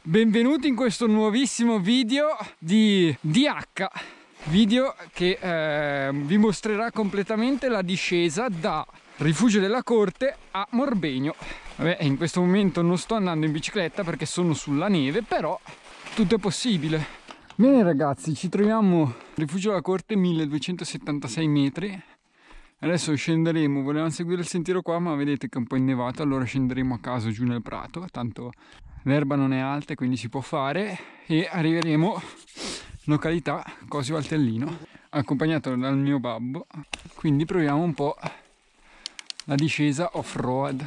Benvenuti in questo nuovissimo video di DH, video che vi mostrerà completamente la discesa da Rifugio della Corte a Morbegno. Vabbè, in questo momento non sto andando in bicicletta perché sono sulla neve, però tutto è possibile. Bene ragazzi, ci troviamo a Rifugio della Corte, 1276 metri. Adesso scenderemo, volevamo seguire il sentiero qua ma vedete che è un po' innevato, allora scenderemo a caso giù nel prato, tanto l'erba non è alta e quindi si può fare, e arriveremo in località Cosio Valtellino, accompagnato dal mio babbo, quindi proviamo un po' la discesa off-road.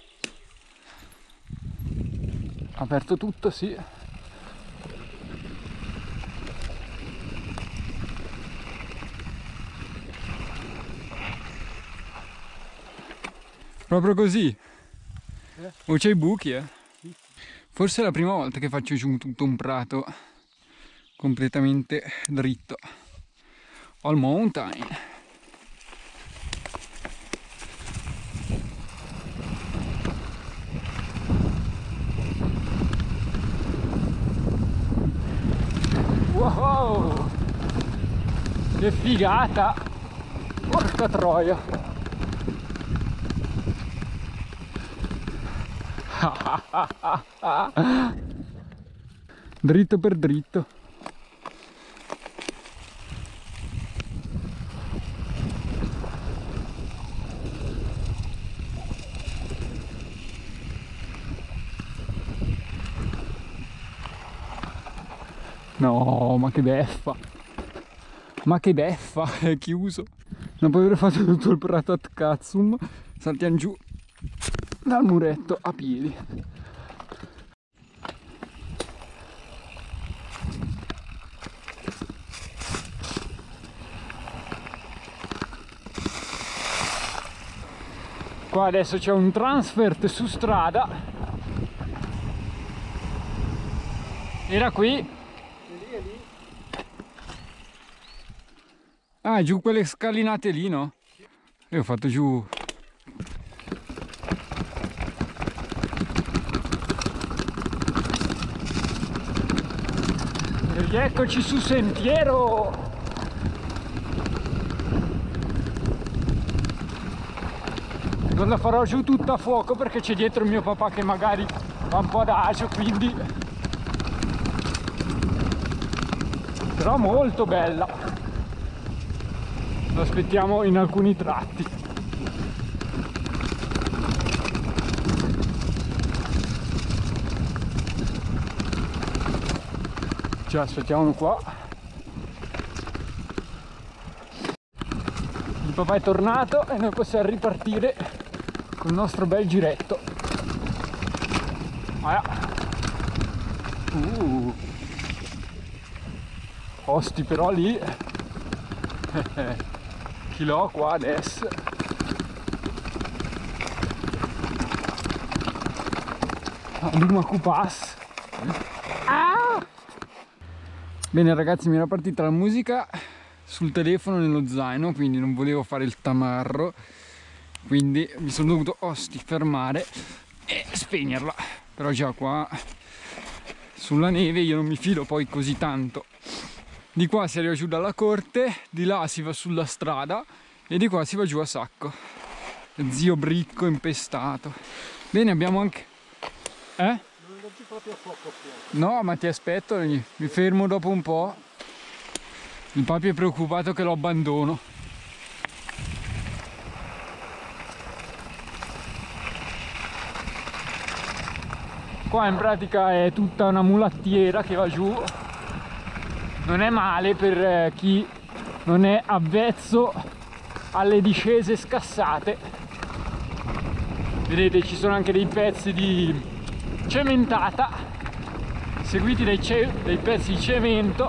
Aperto tutto, sì. Proprio così? O c'è i buchi, Forse è la prima volta che faccio giù tutto un prato completamente dritto. All mountain. Wow! Che figata! Porca troia! Dritto per dritto. No, ma che beffa! Ma che beffa! È chiuso. Dopo aver fatto tutto il prato a Tkatsum, saltiamo giù dal muretto a piedi. Qua adesso c'è un transfert su strada. Era qui. È lì. Ah, giù quelle scalinate lì, no? Io ho fatto giù. Eccoci su sentiero! Non la farò giù tutta a fuoco perché c'è dietro mio papà che magari va un po' adagio, quindi... Però molto bella! Lo aspettiamo in alcuni tratti. Ci aspettiamo qua. Il papà è tornato e noi possiamo ripartire con il nostro bel giretto. Osti però lì. Chi l'ho qua adesso? Lumaku Pass. Bene ragazzi, mi era partita la musica sul telefono nello zaino, quindi non volevo fare il tamarro, quindi mi sono dovuto fermare e spegnerla. Però già qua sulla neve io non mi fido poi così tanto. Di qua si arriva giù dalla corte, di là si va sulla strada e di qua si va giù a sacco. Zio bricco impestato. Bene, abbiamo anche... Non ci proprio a fuoco. No, ma ti aspetto, mi fermo dopo un po'. Il papi è preoccupato che lo abbandono. Qua in pratica è tutta una mulattiera che va giù. Non è male per chi non è avvezzo alle discese scassate. Vedete, ci sono anche dei pezzi di cementata seguiti dai pezzi di cemento,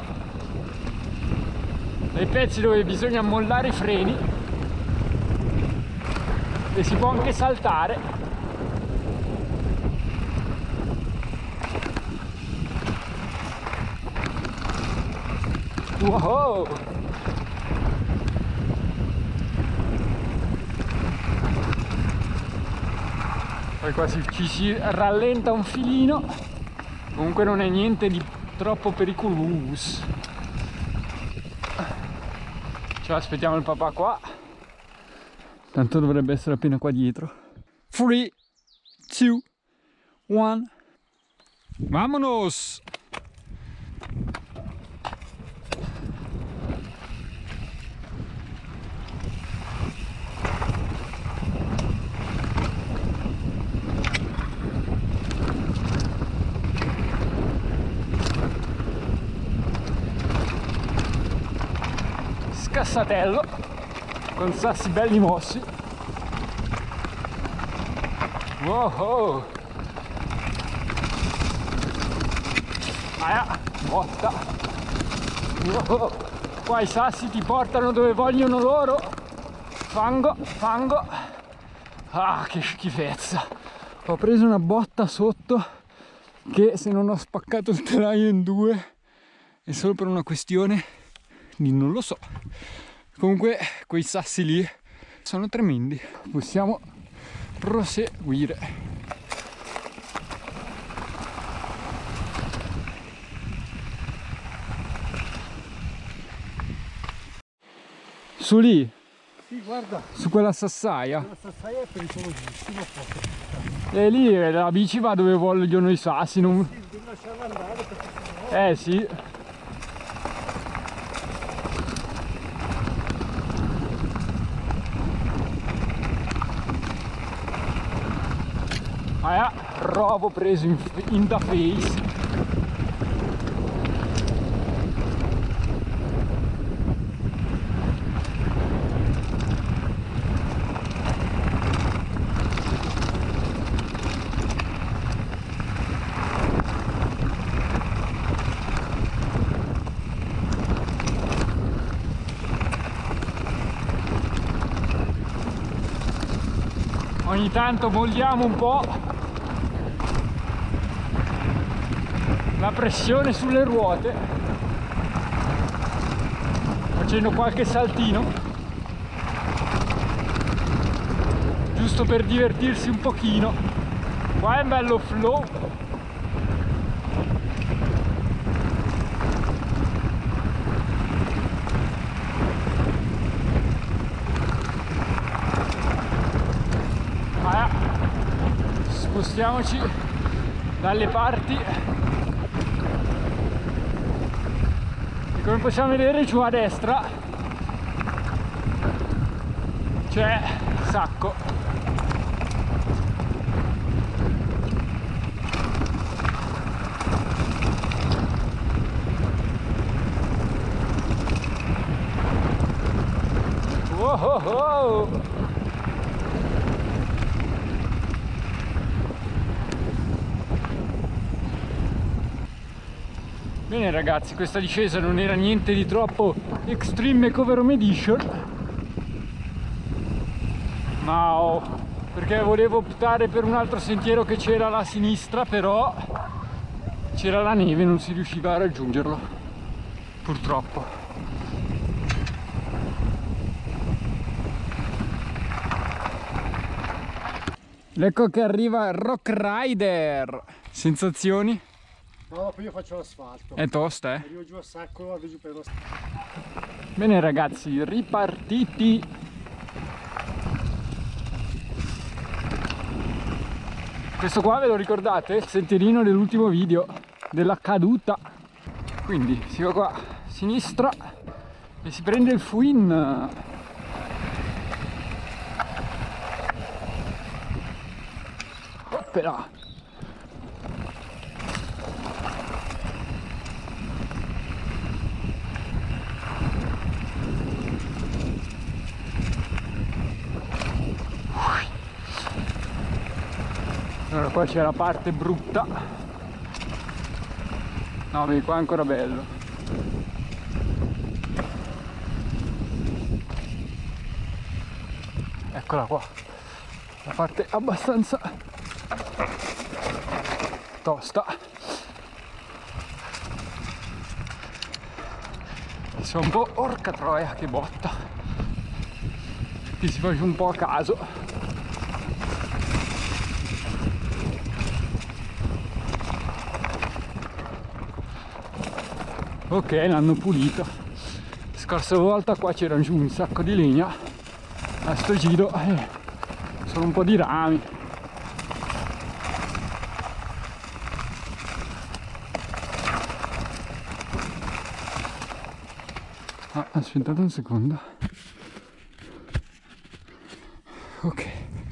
dai pezzi dove bisogna mollare i freni e si può anche saltare. Wow! Poi qua ci si rallenta un filino Comunque non è niente di troppo pericoloso. Cioè aspettiamo il papà qua. Tanto dovrebbe essere appena qua dietro. 3, 2, 1. Vamonos! Scassatello con sassi belli mossi. Wow! Aia, botta! Wow. Qua i sassi ti portano dove vogliono loro. Fango, fango. Ah, che schifezza! Ho preso una botta sotto che se non ho spaccato il telaio in due è solo per una questione di non lo so. Comunque quei sassi lì sono tremendi. Possiamo proseguire. Su lì, Sì, guarda, su quella sassaia. la sassaia è pericolosissima. E lì la bici va dove vogliono i sassi. Non... Sì, devi lasciarla andare perché sennò... Sì. Rovo preso in the face. Ogni tanto molliamo un po' la pressione sulle ruote facendo qualche saltino giusto per divertirsi un pochino. Qua è un bello flow. Spostiamoci dalle parti e come possiamo vedere giù a destra c'è Sacco. Oh oh oh. Bene ragazzi, questa discesa non era niente di troppo Extreme Makeover Edition, ma perché volevo optare per un altro sentiero che c'era alla sinistra, però c'era la neve e non si riusciva a raggiungerlo, purtroppo. Ecco che arriva Rock Rider. Sensazioni? No, dopo io faccio l'asfalto. È tosta, Arrivo giù a Sacco, vado giù per l'asfalto. Bene ragazzi, ripartiti. Questo qua ve lo ricordate? Il sentierino dell'ultimo video della caduta. Quindi si va qua a sinistra e si prende il Fuin. Oppela. Allora qua c'è la parte brutta. No, vedi qua è ancora bello. Eccola qua, la parte abbastanza tosta. Sono un po', orca troia, che botta. Qui si fa un po' a caso. Ok, l'hanno pulito. Scorsa volta qua c'era giù un sacco di legna, a sto giro sono un po' di rami. Aspettate un secondo. Ok.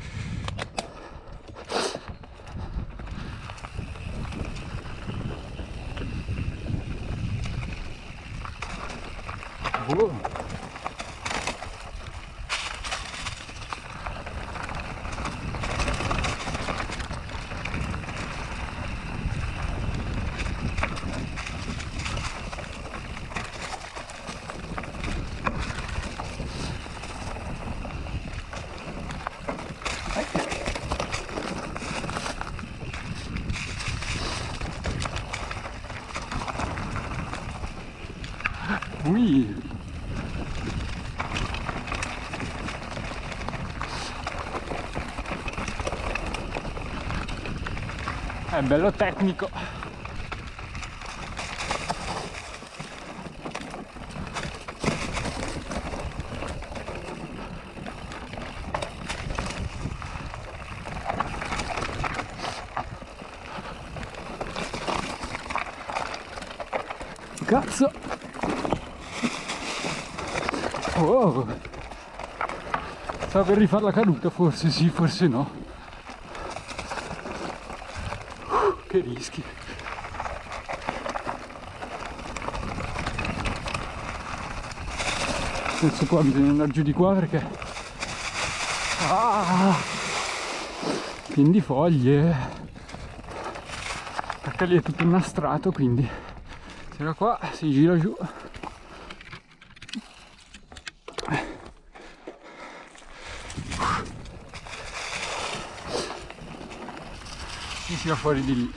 Ui. È bello tecnico. Cazzo. Oh. Stavo per rifare la caduta, forse sì, forse no. Che rischi. Adesso qua bisogna andare giù di qua perché pieno di foglie, perché lì è tutto innastrato, quindi se da qua si gira giù. E si va fuori di lì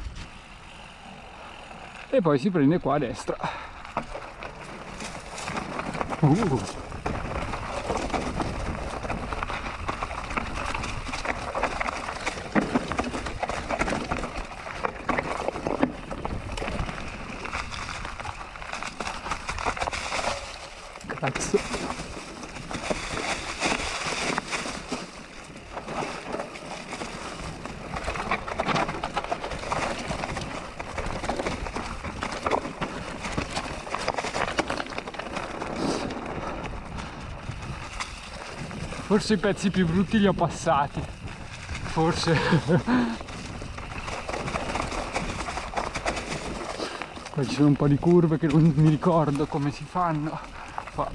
e poi si prende qua a destra. Cazzo. Forse i pezzi più brutti li ho passati, forse. Poi ci sono un po' di curve che non mi ricordo come si fanno. Qua.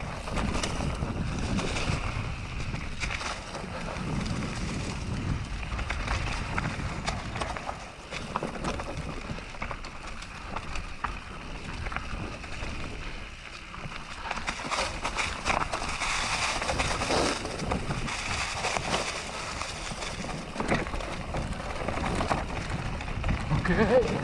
Ok.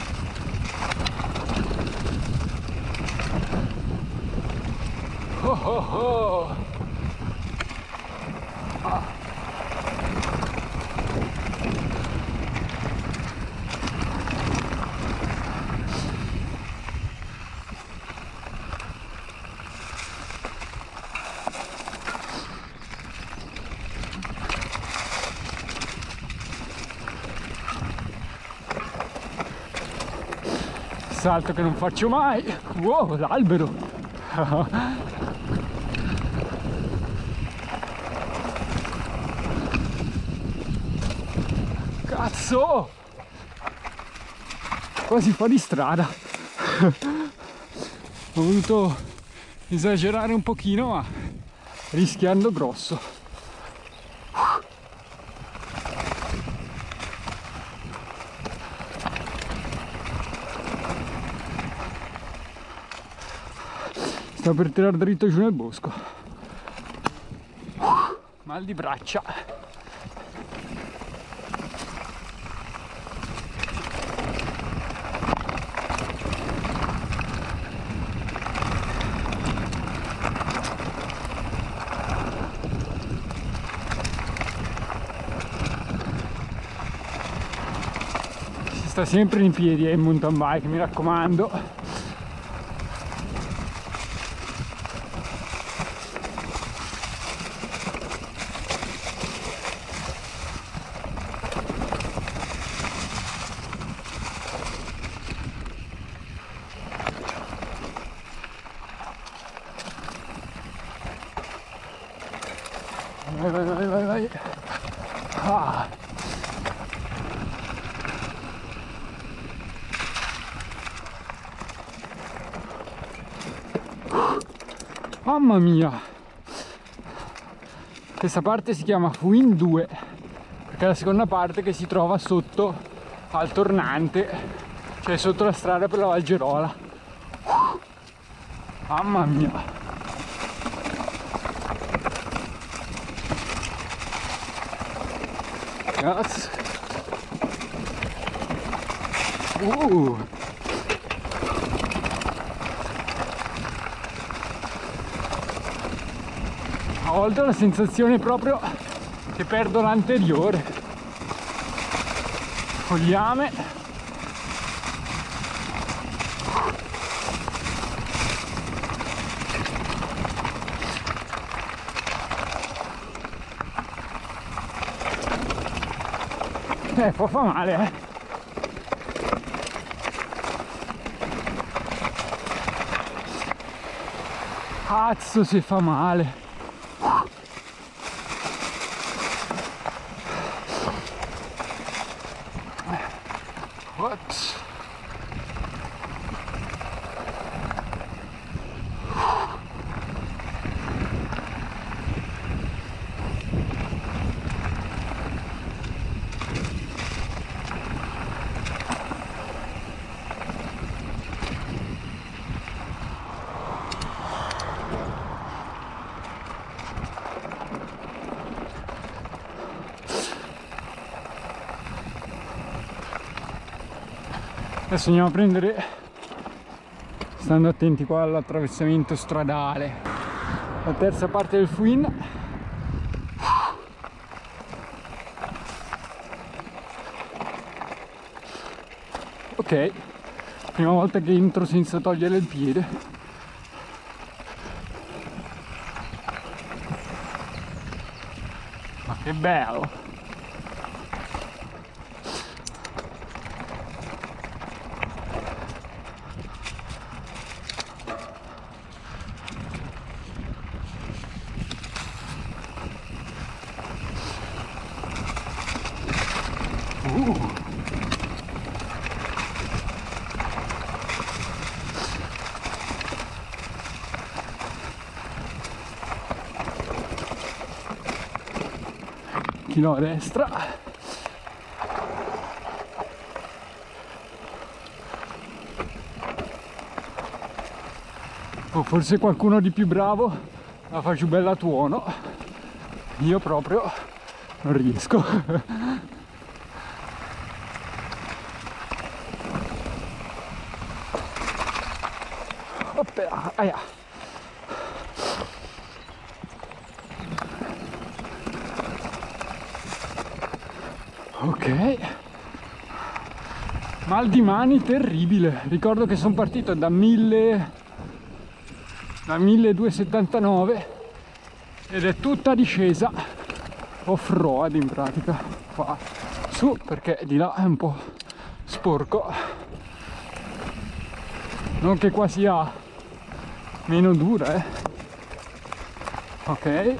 Oh oh oh. Salto che non faccio mai. Wow, l'albero. Cazzo, quasi fuori strada. Ho voluto esagerare un pochino, ma rischiando grosso. Sto per tirare dritto giù nel bosco. Mal di braccia. Si sta sempre in piedi in mountain bike, mi raccomando. vai, vai, vai, vai, vai. Ah. Mamma mia, questa parte si chiama Fuin 2 perché è la seconda parte che si trova sotto al tornante, cioè sotto la strada per la Valgerola. Mamma mia, cazzo. A volte ho la sensazione proprio che perdo l'anteriore. Fogliame. Può fa male, eh. Cazzo se fa male. What? Adesso andiamo a prendere, stando attenti qua all'attraversamento stradale, la terza parte del Fuin. Ok, prima volta che entro senza togliere il piede. Ma che bello! Chilo a destra. O forse qualcuno di più bravo la fa giù bella a tuono. Io proprio non riesco. Oppera, aia. Ok, mal di mani terribile. Ricordo che sono partito da 1279 ed è tutta discesa off-road in pratica qua su, perché di là è un po' sporco. Non che qua sia meno dura, eh. Ok,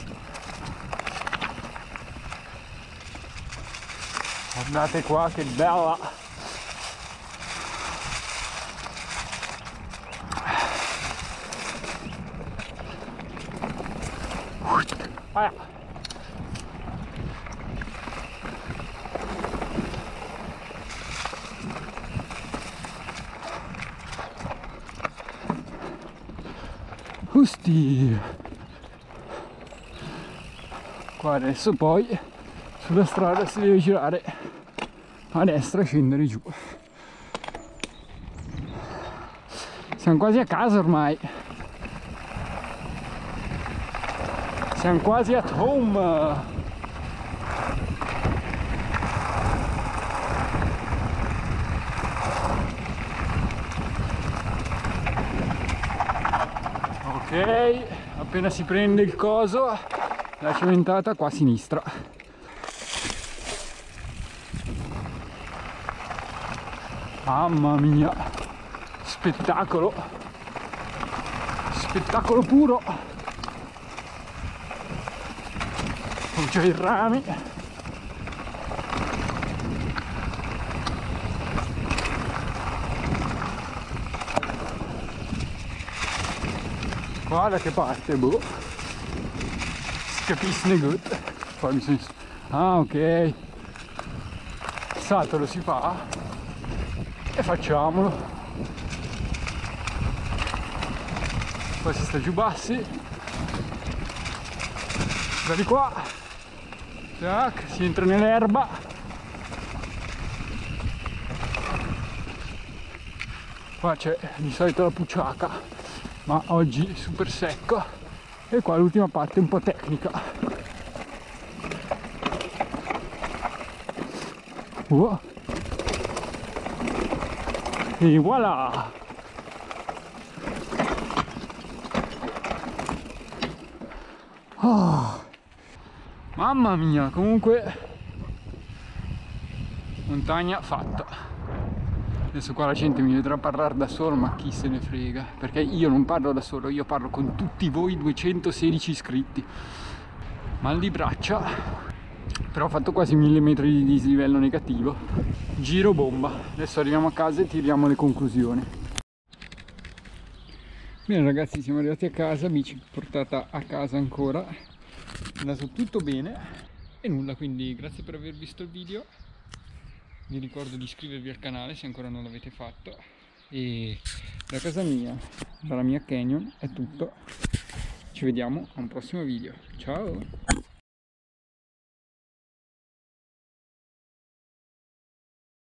guardate qua che bella. Ah. Usti. Qua adesso poi sulla strada si deve girare a destra e scendere giù. Siamo quasi a casa ormai. Siamo quasi at home. Ok, appena si prende il coso, la cementata qua a sinistra. Mamma mia, spettacolo, spettacolo puro. c'è i rami. Qua da che parte? Boh. Si capisce gut. Poi mi sono... Ah, ok. Il salto lo si fa e facciamolo. Poi si sta giù bassi. Da di qua. Tac, si entra nell'erba. Qua c'è di solito la pucciaca, ma oggi è super secco. E qua l'ultima parte è un po' tecnica. E voilà! Oh, mamma mia, comunque montagna fatta. Adesso qua la gente mi vedrà parlare da solo, ma chi se ne frega, perché io non parlo da solo, io parlo con tutti voi 216 iscritti. Mal di braccia, però ho fatto quasi 1000 metri di dislivello negativo. Giro bomba. Adesso arriviamo a casa e tiriamo le conclusioni. Bene ragazzi, siamo arrivati a casa, bici portata a casa ancora, è andato tutto bene e nulla, quindi grazie per aver visto il video, vi ricordo di iscrivervi al canale se ancora non l'avete fatto, e da casa mia, dalla mia Canyon è tutto, ci vediamo a un prossimo video, ciao!